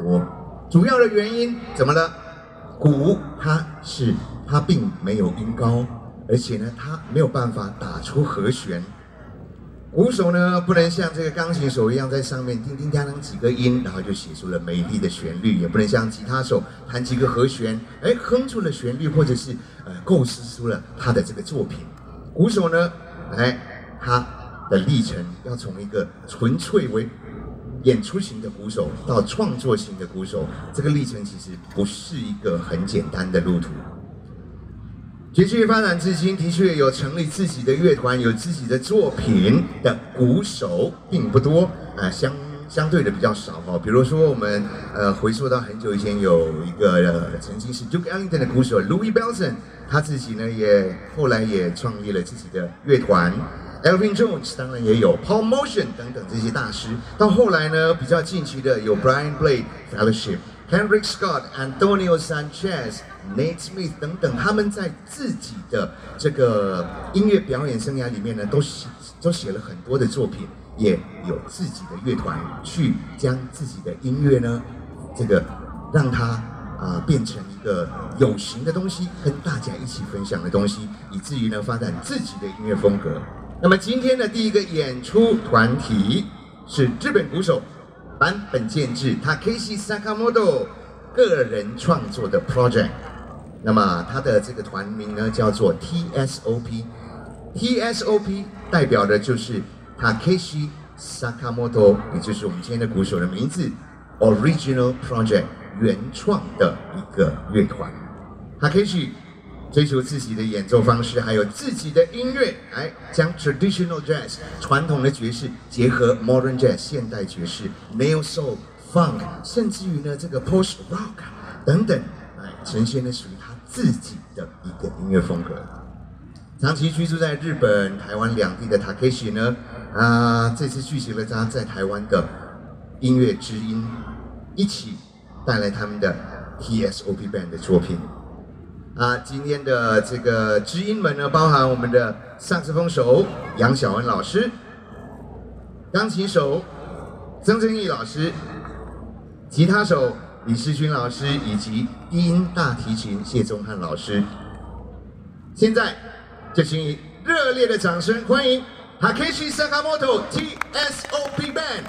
多。主要的原因怎么了？鼓它并没有音高，而且呢，它没有办法打出和弦。鼓手呢，不能像这个钢琴手一样在上面叮叮当当几个音，然后就写出了美丽的旋律；也不能像吉他手弹几个和弦，哼出了旋律，或者是构思出了他的这个作品。鼓手呢，他的历程要从一个纯粹为演出型的鼓手到创作型的鼓手，这个历程其实不是一个很简单的路途。爵士乐发展至今，的确有成立自己的乐团、有自己的作品的鼓手并不多，相对的比较少哈。比如说，我们回溯到很久以前，有一个曾经是 Duke Ellington 的鼓手 Louis Bellson， 他自己呢后来也创立了自己的乐团。Elvin Jones 当然也有 Paul Motion 等等这些大师。到后来呢，比较近期的有 Brian Blade Fellowship、Henrik Scott、Antonio Sanchez、Nate Smith 等等，他们在自己的这个音乐表演生涯里面呢，都写了很多的作品，也有自己的乐团，去将自己的音乐呢，这个让它变成一个有形的东西，跟大家一起分享的东西，以至于呢发展自己的音乐风格。那么今天的第一个演出团体是日本鼓手坂本健治 Takeshi Sakamoto 个人创作的 project。那么他的这个团名呢叫做 TSOP。TSOP 代表的就是 Takeshi Sakamoto， 也就是我们今天的鼓手的名字 ，Original Project 原创的一个乐团。Takeshi 追求自己的演奏方式，还有自己的音乐，将 traditional jazz 传统的爵士结合 modern jazz 现代爵士 neo soul、funk， 甚至于呢这个 post rock 等等，呈现了属于他自己的一个音乐风格。长期居住在日本、台湾两地的 Takeshi 呢，这次聚集了他在台湾的音乐知音，一起带来他们的 TSOP Band 的作品。今天的这个知音们呢，包含我们的萨克斯风手杨晓恩老师、钢琴手曾正义老师、吉他手李世勋老师以及低音大提琴谢宗翰老师。现在就请以热烈的掌声欢迎 Takeshi Sakamoto TSOP Band。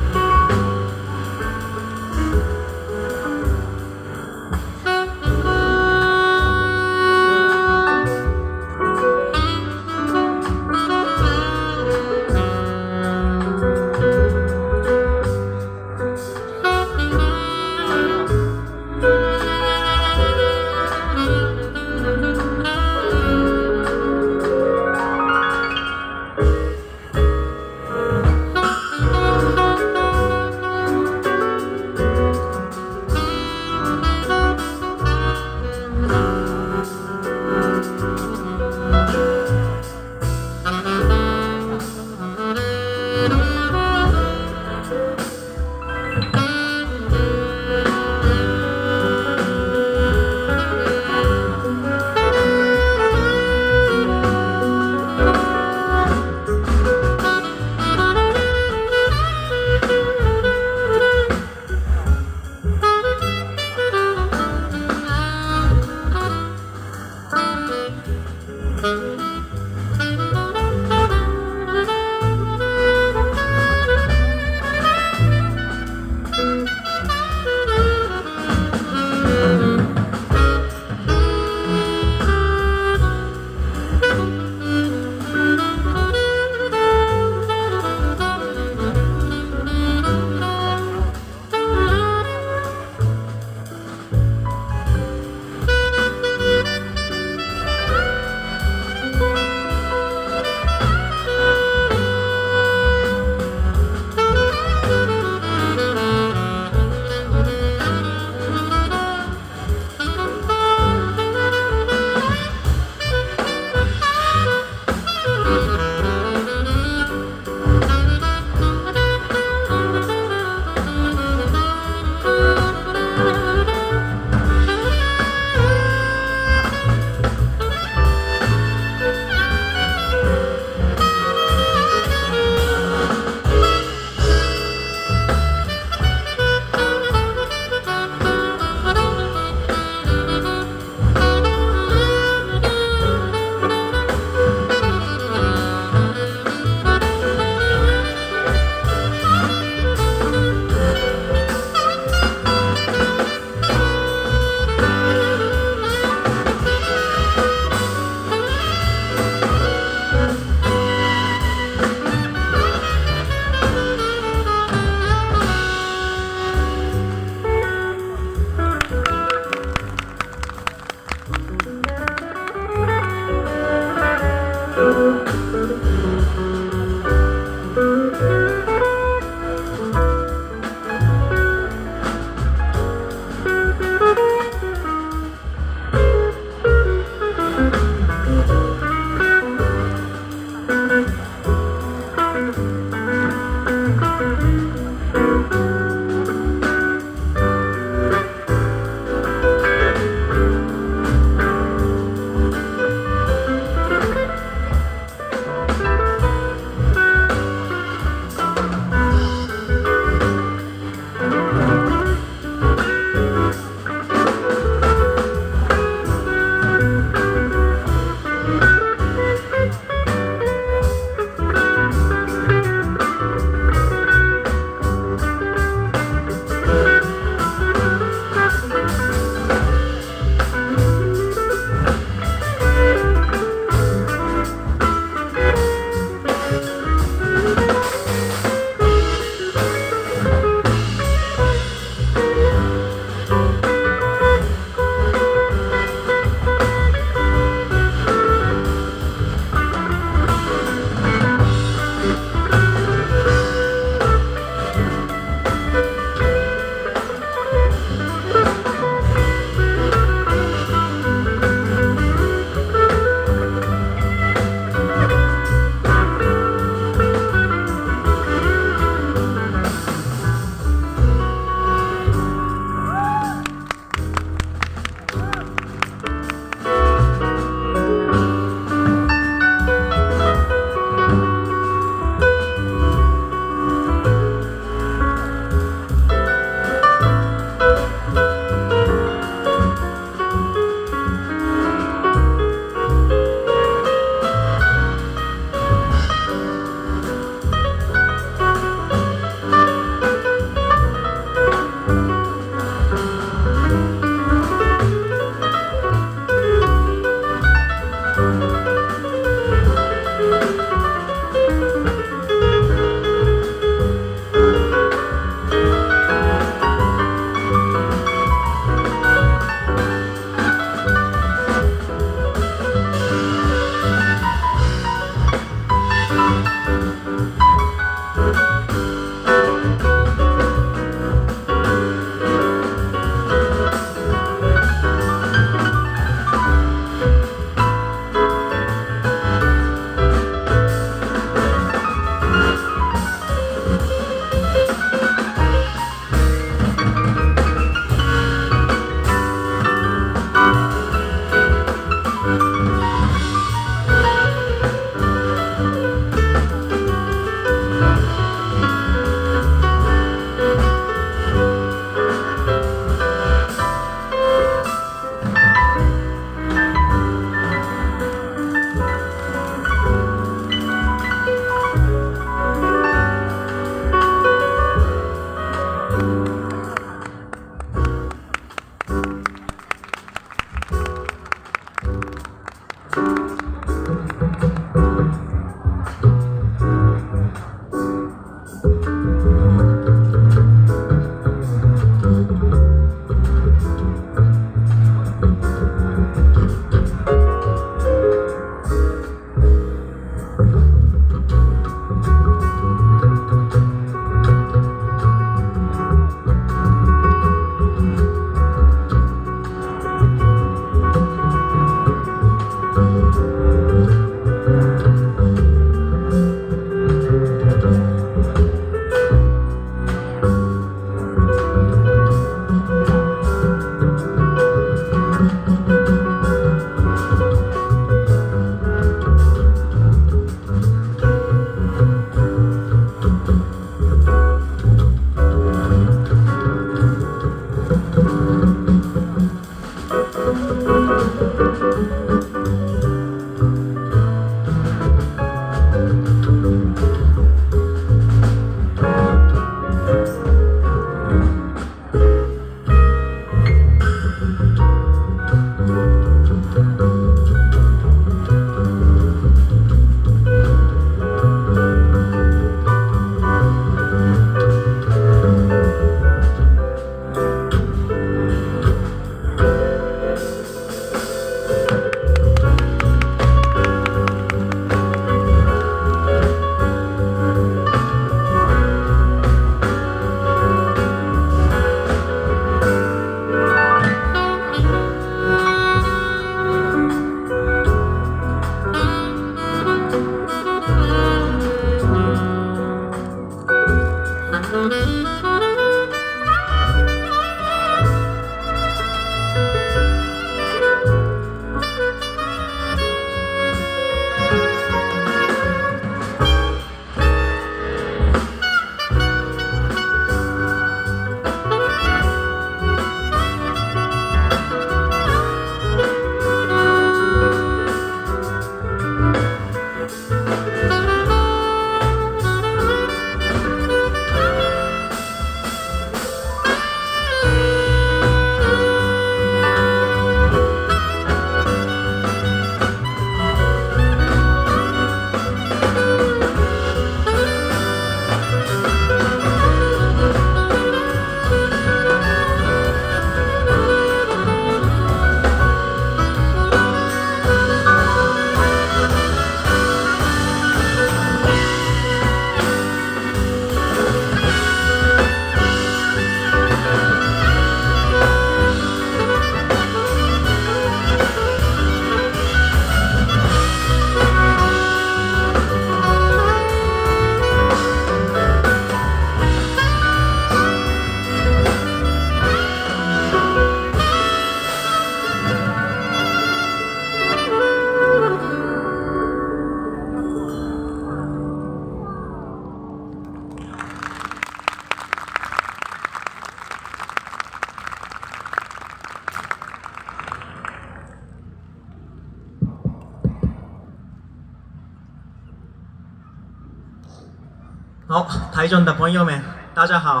好，台中的朋友们，大家好，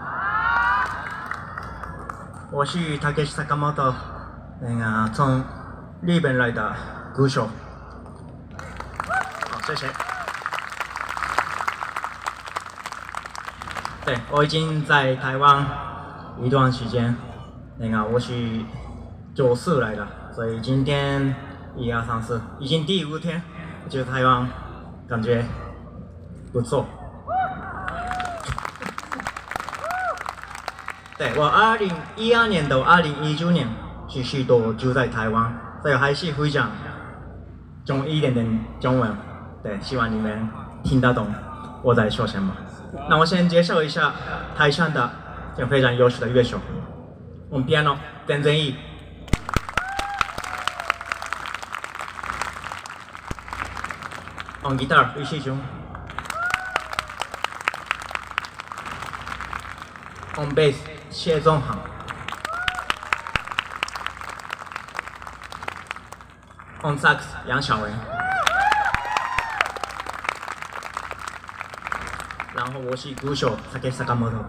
我是 Takeshi Sakamoto，从日本来的鼓手。好，谢谢。对，我已经在台湾一段时间，我是94来的，所以今天1、2、3、4，已经第5天，我觉得台湾感觉不错。对，我2012年到2019年其实都住在台湾，所以还是会讲一点点中文。对，希望你们听得懂我在说什么。那我先介绍一下台上的这个非常优秀的乐手，我们 piano 邓正义，我们 guitar 李世雄，我们 bass 谢宗航，我们 sax 杨小文。然后我是鼓手 Takeshi Sakamoto。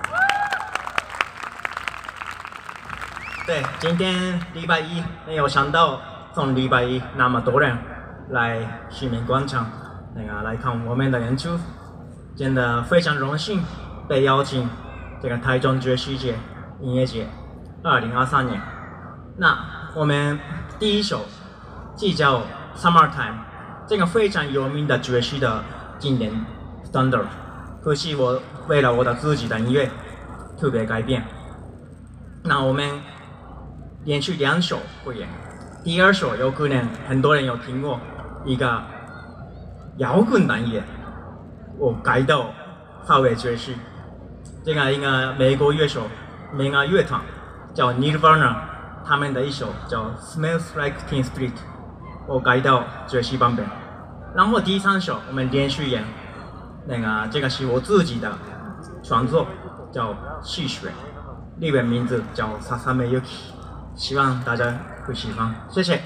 对，今天礼拜一，没有想到从礼拜一那么多人来市民广场来看我们的演出，真的非常荣幸被邀请这个台中爵士节音乐节2023年。那我们第一首就叫 Summertime， 这个非常有名的爵士的经典 standard。可惜我为了我的自己的音乐特别改变。那我们连续2首会演。第2首有可能很多人有听过一个摇滚的音乐，我改到稍微爵士。这个一个美国乐手、美国乐团叫 Nirvana， 他们的一首叫 Smells Like Teen Spirit， 我改到爵士版本。然后第3首我们连续演。这个是我自己的创作，叫《细雪》，日文名字叫 Sasame Yuki， 希望大家会喜欢，谢谢。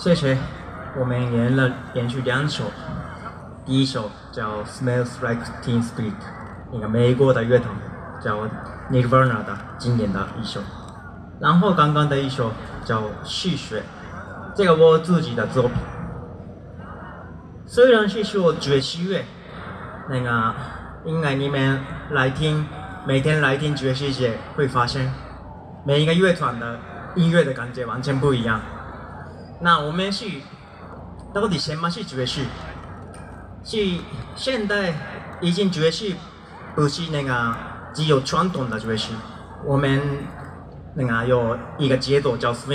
谢谢。我们连续2首，第一首叫《Smells Like Teen Spirit》，一个美国的乐团叫 Nirvana 的经典的一首。然后刚刚的一首叫《戏谑》，这个我自己的作品。虽然是说爵士乐，应该你们每天来听爵士节会发现，每一个乐团的音乐的感觉完全不一样。那我们到底什么是爵士？是现代已经爵士不是只有传统的爵士，我们有一个节奏叫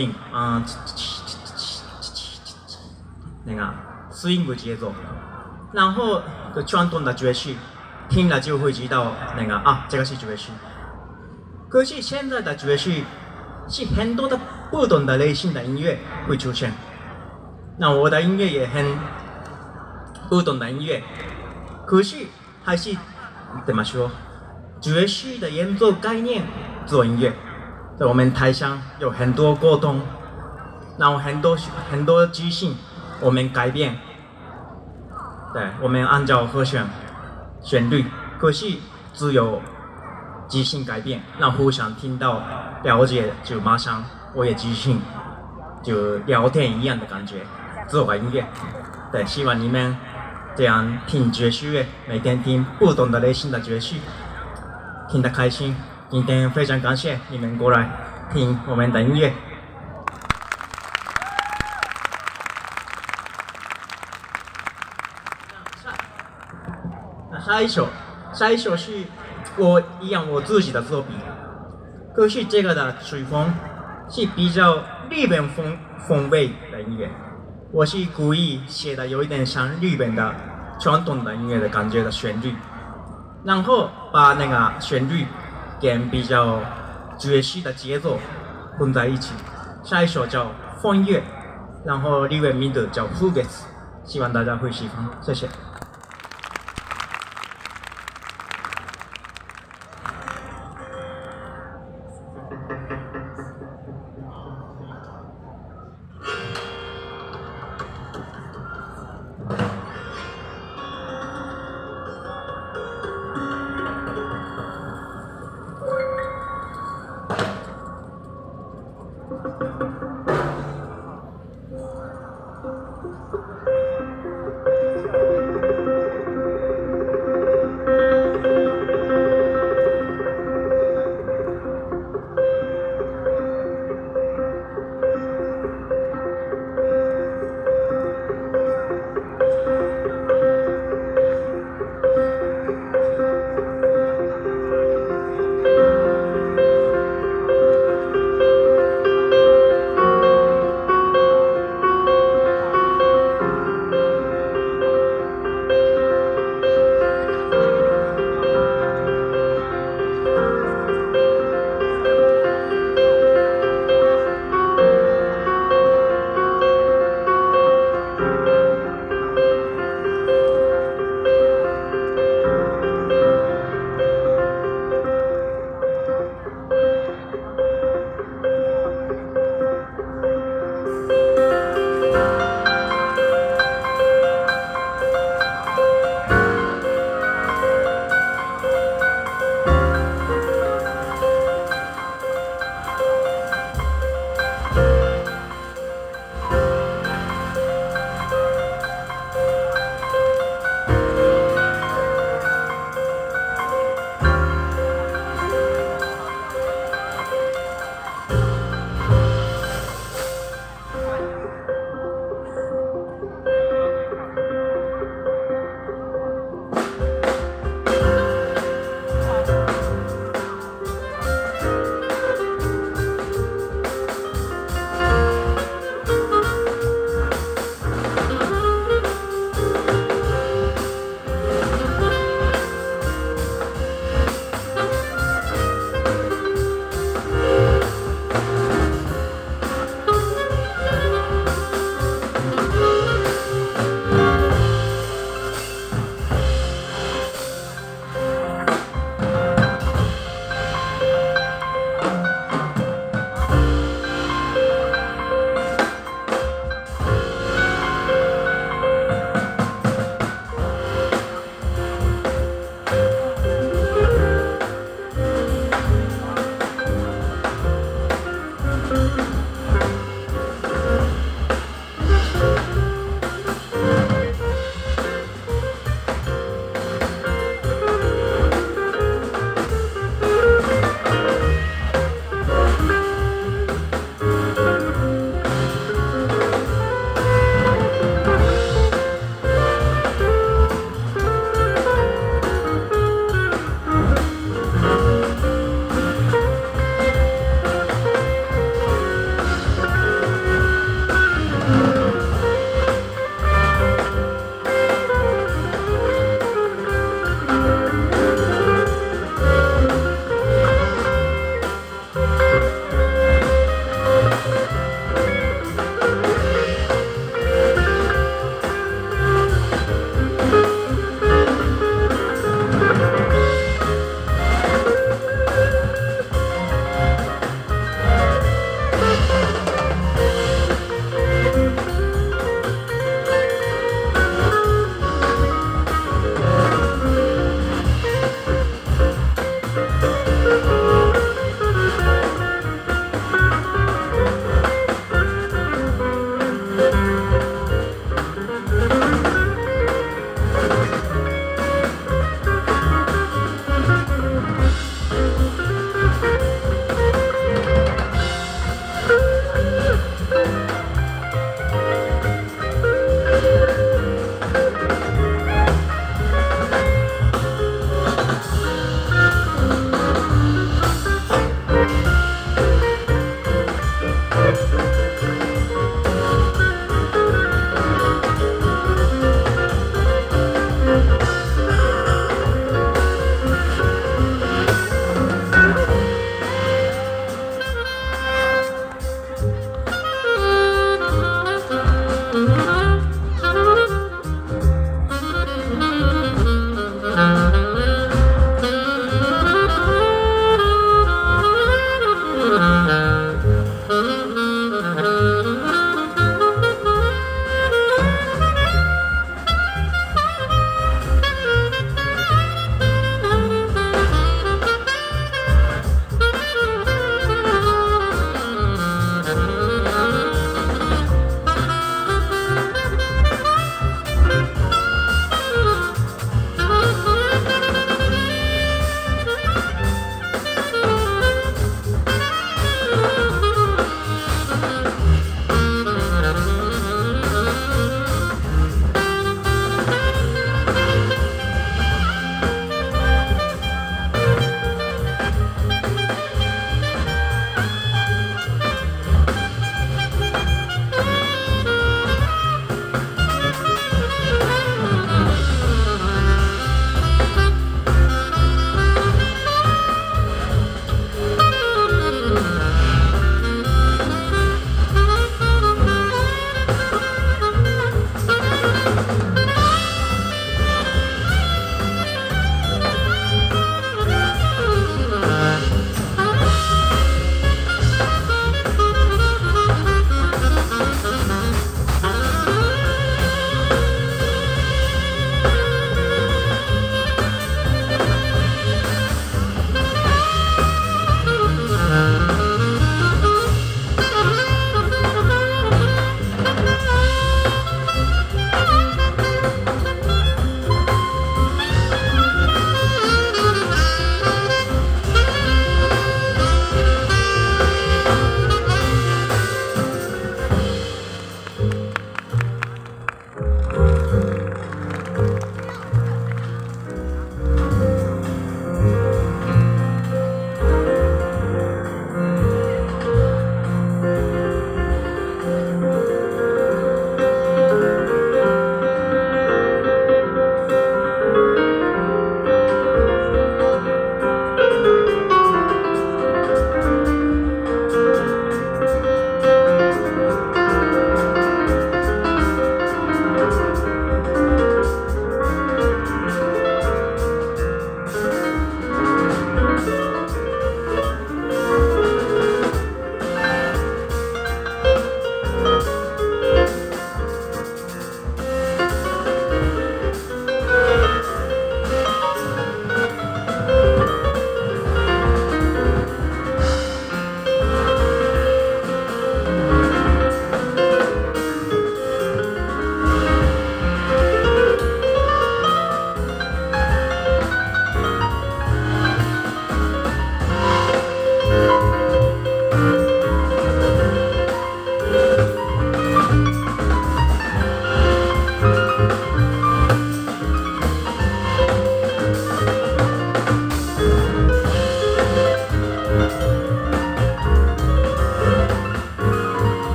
swing，swing 节奏，然后传统的爵士听了就会知道这个是爵士。可是现在的爵士是很多的不同的类型的音乐会出现，那我的音乐也很不同的音乐，可是还是怎么说？爵士的演奏概念做音乐，在我们台上有很多沟通，然后很多即兴，我们改变，对，我们按照和旋律，可是只有即兴改变，让互相听到了解，就马上我也即兴，就聊天一样的感觉，做个音乐。对，希望你们这样听爵士乐，每天听不同的类型的爵士，听得开心。今天非常感谢你们过来听我们的音乐。下一首是我自己的作品，可是这个的曲风是比较日本风味的音乐，我是故意写的有一点像日本的传统的音乐的感觉的旋律，然后把旋律跟比较爵士的节奏混在一起。下一首叫风月，然后日文名字叫 Fugetsu， 希望大家会喜欢，谢谢。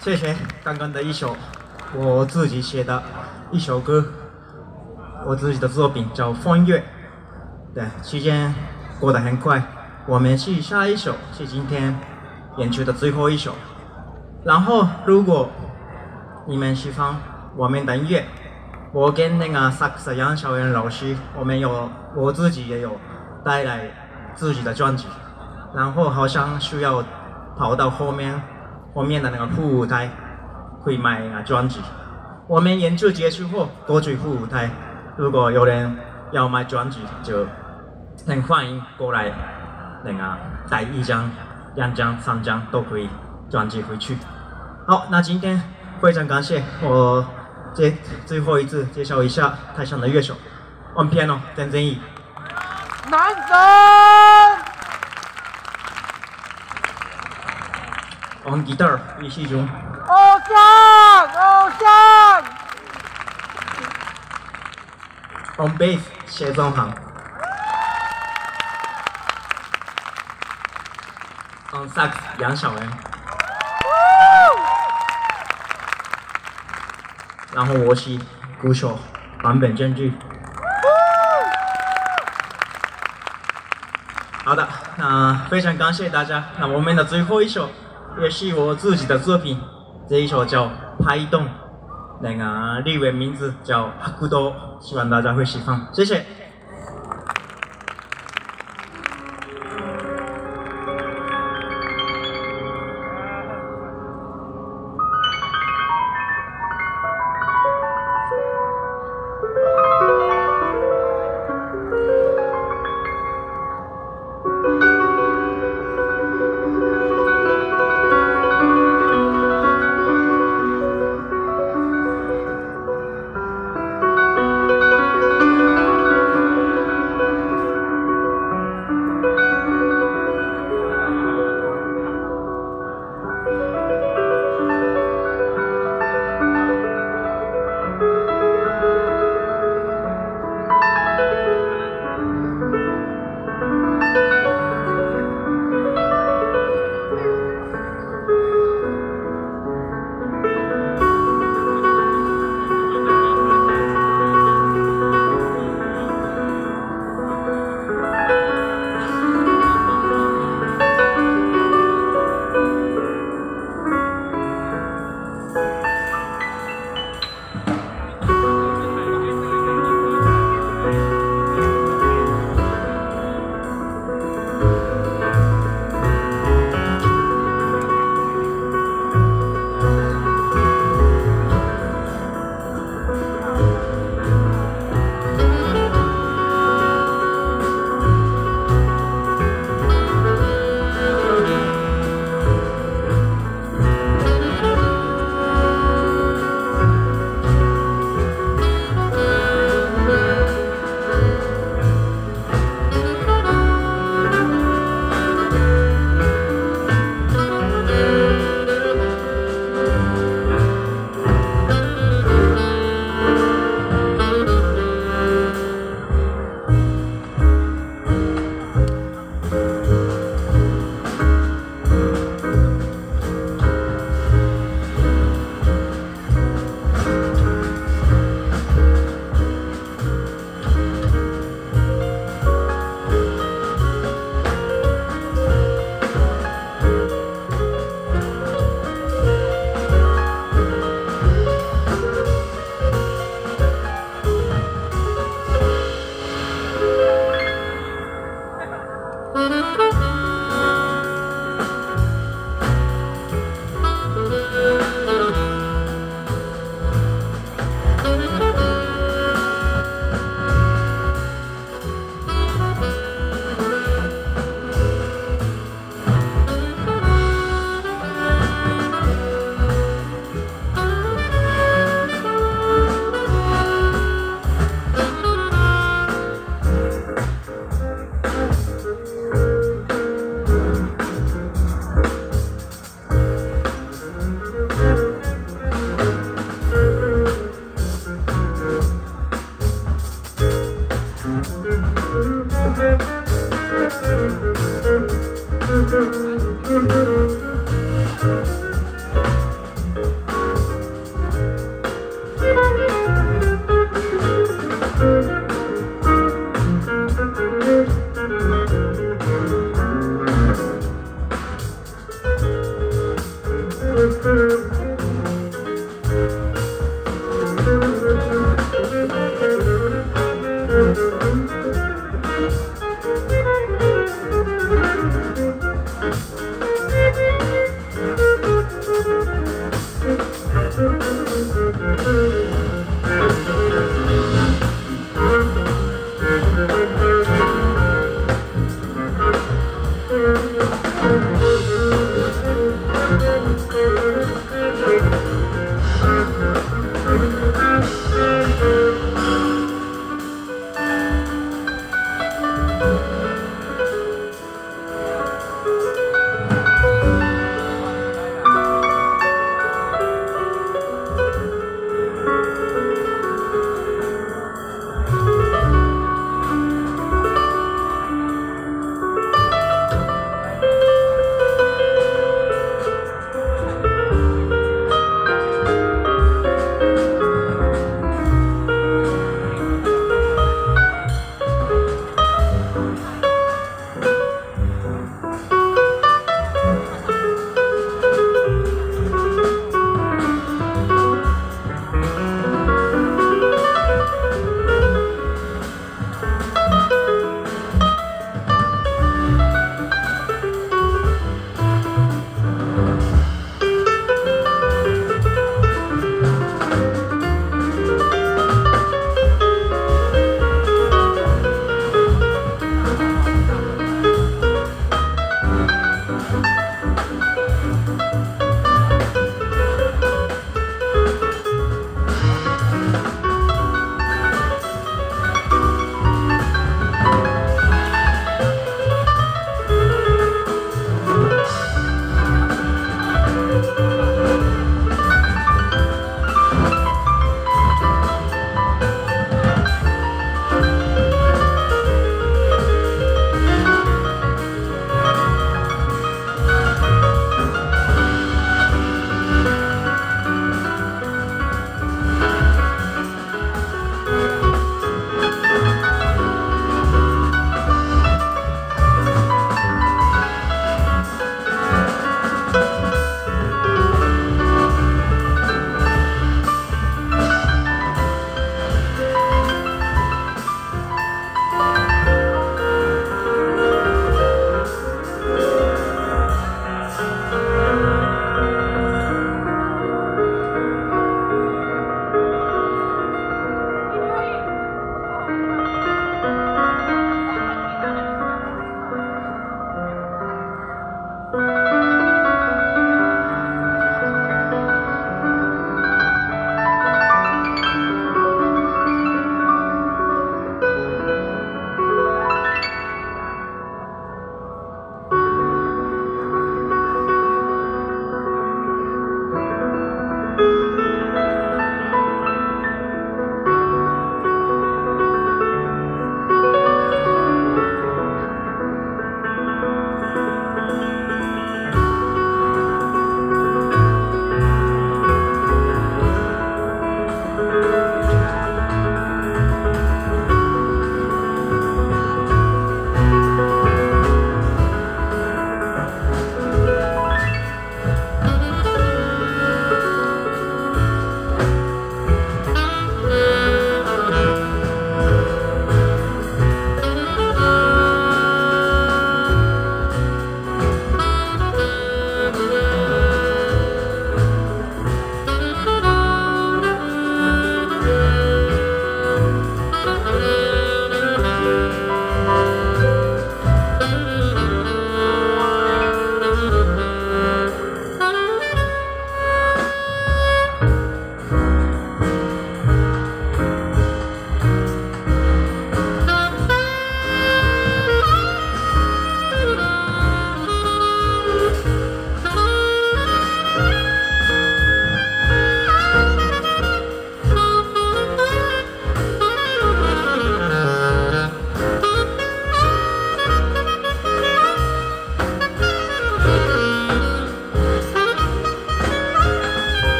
谢谢刚刚的一首我自己写的一首歌，我自己的作品叫《风月》。对，时间过得很快，我们去下一首，是今天演出的最后一首。然后，如果你们喜欢我们的音乐，我跟那个萨克斯杨小元老师，我自己也有带来自己的专辑，然后好像需要跑到后面的那个副舞台会卖那个专辑。我们演出结束后过去副舞台，如果有人要买专辑，就很欢迎过来，那个带1张、2张、3张都可以专辑回去。好，那今天非常感谢我最后一次介绍一下台上的乐手 ，on piano 曾正义， 男神 ，on guitar 李世忠， 偶像 ，on bass 谢宗涵 ，on sax 杨小元。然后我是鼓手坂本真治。好的，那非常感谢大家。那我们的最后一首也是我自己的作品，这一首叫《拍动》，那个日文名字叫《白道》，希望大家会喜欢，谢谢。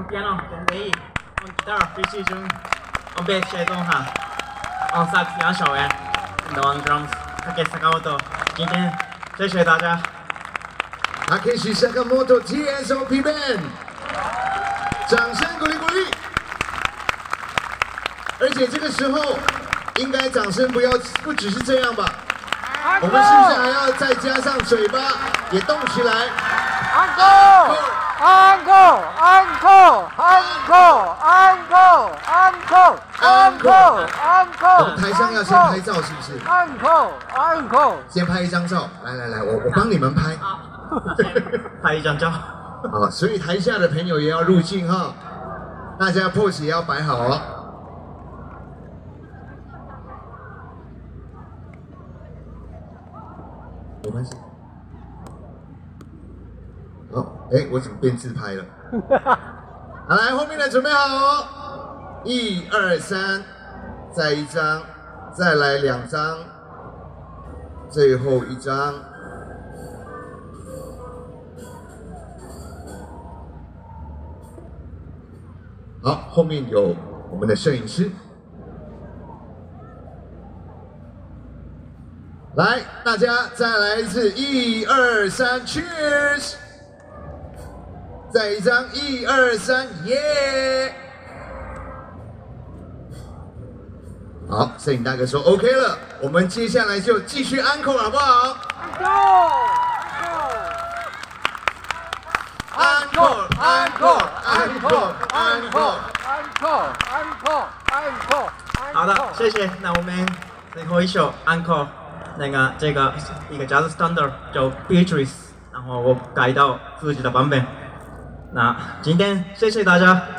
piano, on bass, on guitar, precision, on bass, 谢东哈 ，on sax 杨小元 ，and on drums 他给Sakamoto。今天谢谢大家。 Takeshi Sakamoto TSOP Band， 掌声鼓励鼓励。而且这个时候，应该掌声不只是这样吧？我们是不是还要再加上嘴巴也动起来 Encore! Encore! Encore! Encore! Encore! Encore! Encore! 我们 Encore! 台上要先拍照是不是？ Encore! Encore! 先拍一张照，来，我帮你们拍。 拍一张照。 好，所以台下的朋友也要入镜哈，大家 pose 也要摆好哦。没关系。好，我怎么变自拍了？好，来，后面的准备好哦。1、2、3，再一张，再来2张，最后一张。好，后面有我们的摄影师。来，大家再来一次，1、2、3 ，Cheers！ 再一张，1、2、3，耶！好，摄影大哥说 OK 了，我们接下来就继续 encore 好不好 Encore! ？Encore! Encore! Encore! Encore! Encore! Encore! 好的，谢谢。那我们最后一首 encore， 这个一个 jazz standard 叫 Beatrice， 然后我改到自己的版本。那今天谢谢大家。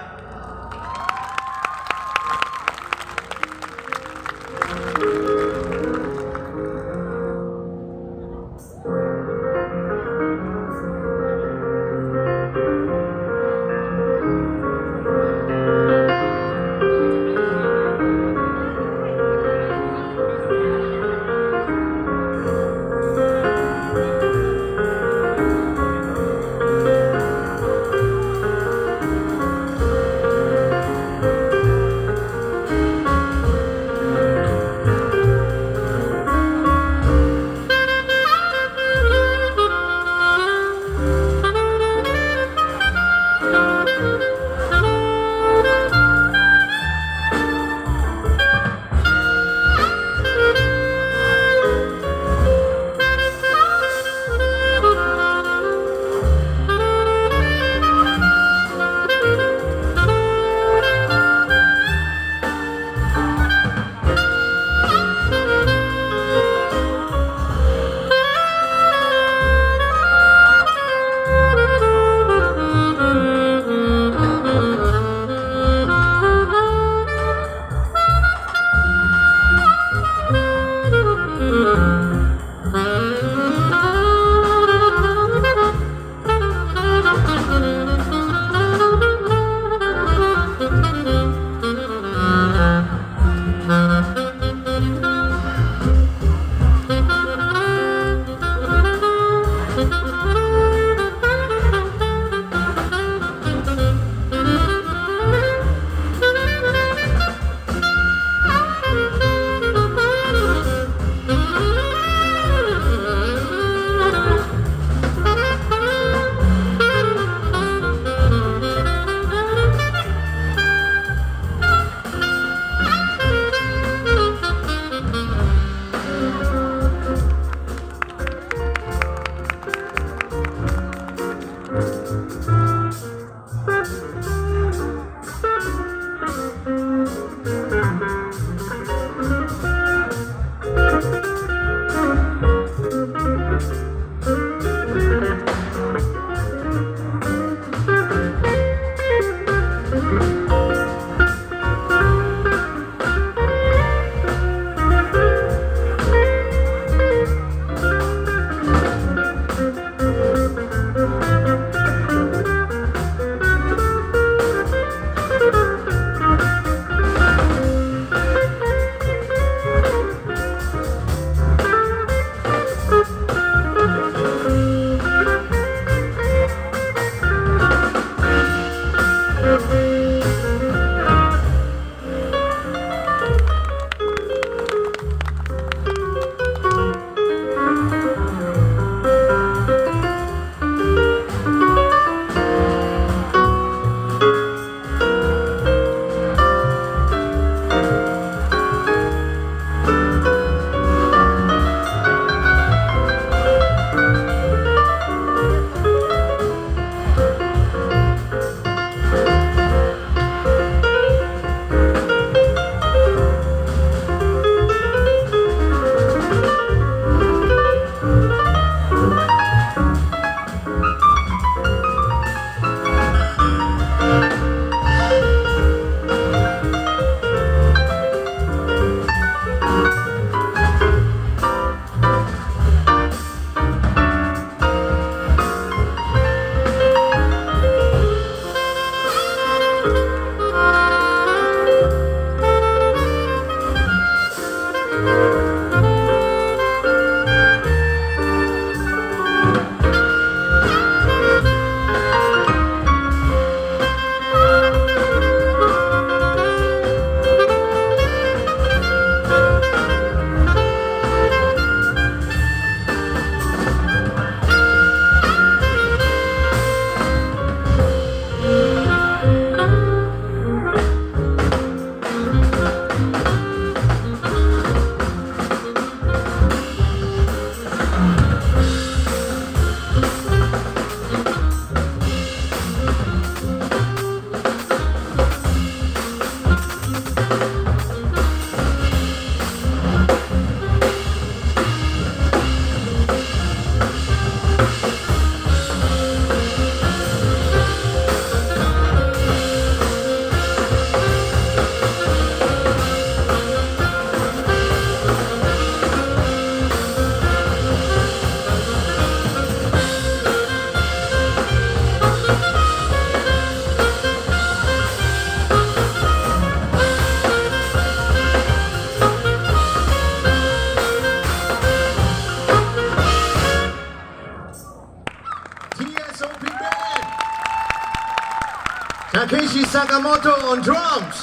Takeshi Sakamoto on drums.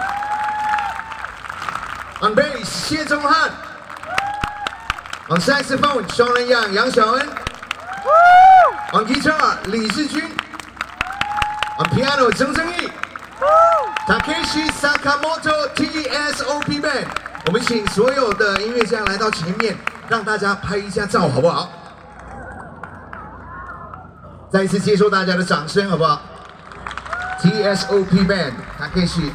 On bass, 谢宗翰。On saxophone, 双人样杨小恩。On guitar, 李世军。On piano, 曾正义。Takeshi Sakamoto TSOP Band。我们请所有的音乐家来到前面，让大家拍一下照，好不好？再一次接受大家的掌声，好不好 ？TSOP Band Takeshi。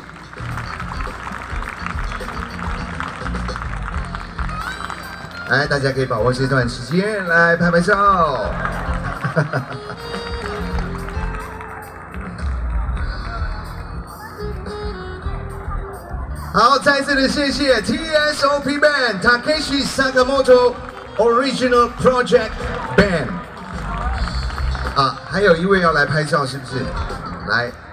来，大家可以把握这段时间来拍拍照。好，再次的谢谢 TSOP Band Takeshi Sakamoto Original Project Band。啊，还有一位要来拍照，是不是？来。